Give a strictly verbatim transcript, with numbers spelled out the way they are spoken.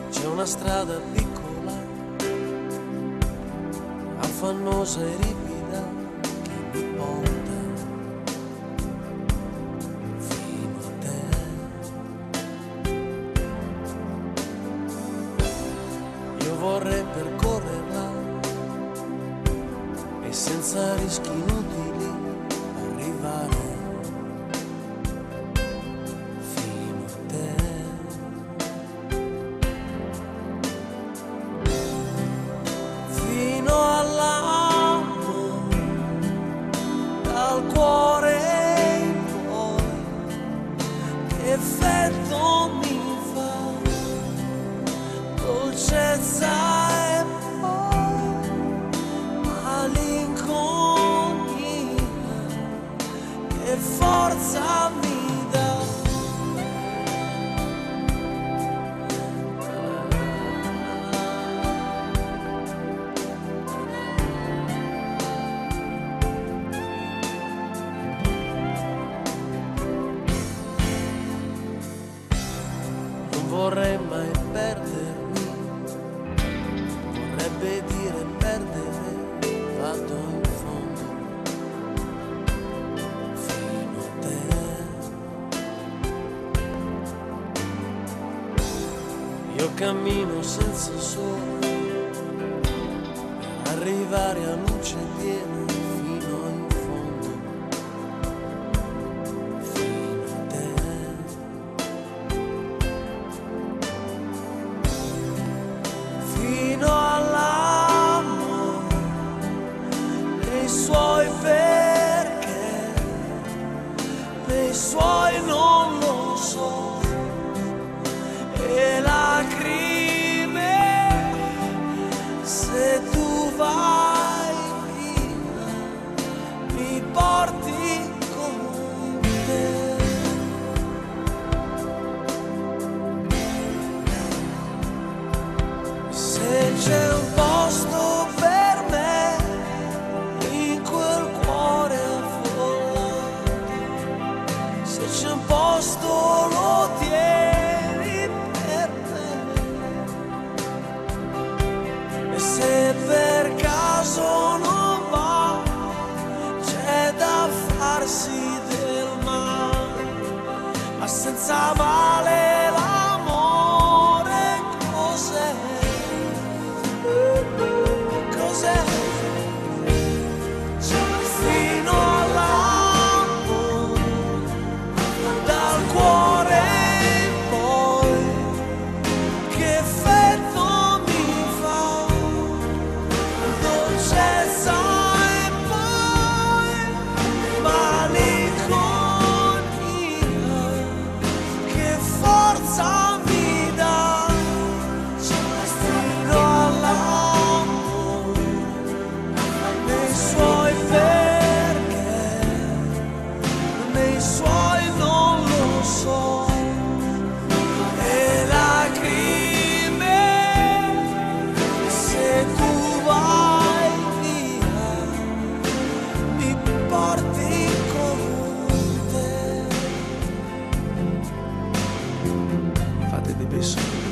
C'è una strada piccola, affannosa e ripida, che mi porta fino a te. Io vorrei percorrerla e senza rischi inutili arrivare fino a te. Fino all'albo, dal cuore in poi, che effetto mi fa, dolcezza e poi malinconia, che forza mi dà. Non vorrei mai perdermi, vorrebbe dire perdere, vado in fondo fino a te. Io cammino senza sole per arrivare a luce piena fino in fondo fino a te. Fino all'amore, nei suoi perché, nei suoi non lo so, e lacrime se tu vai via, mi porti con te. Se c'è un posto per me in quel cuore affollato, se c'è un posto lo tieni per me, e se per caso non va c'è da farsi del male, ma senza male l'amore cos'è? Cos'è? Fino all'albo, dal cuore in poi, che effetto mi fa, dolcezza e poi malinconia, che forza mi dà. Fino all'amore, nei suoi perché, nei suoi non lo so, e lacrime se tu vai via, mi porti con te. Fate dei bei sogni.